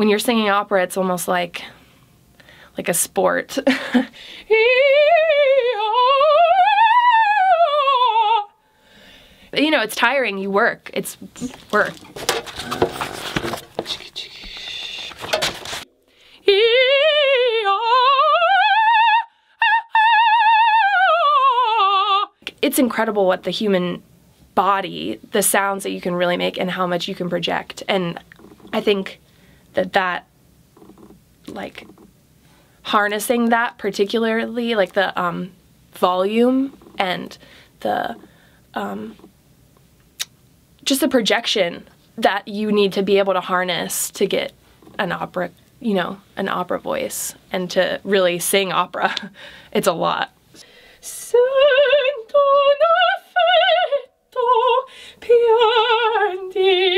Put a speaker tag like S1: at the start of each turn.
S1: when you're singing opera, it's almost like a sport. You know, it's tiring, you work. It's work. It's incredible what the human body, the sounds that you can really make and how much you can project. And I think that like harnessing that, particularly like the volume and the just the projection that you need to be able to harness to get an opera, you know, an opera voice and to really sing opera. It's a lot. Sento un affetto pian di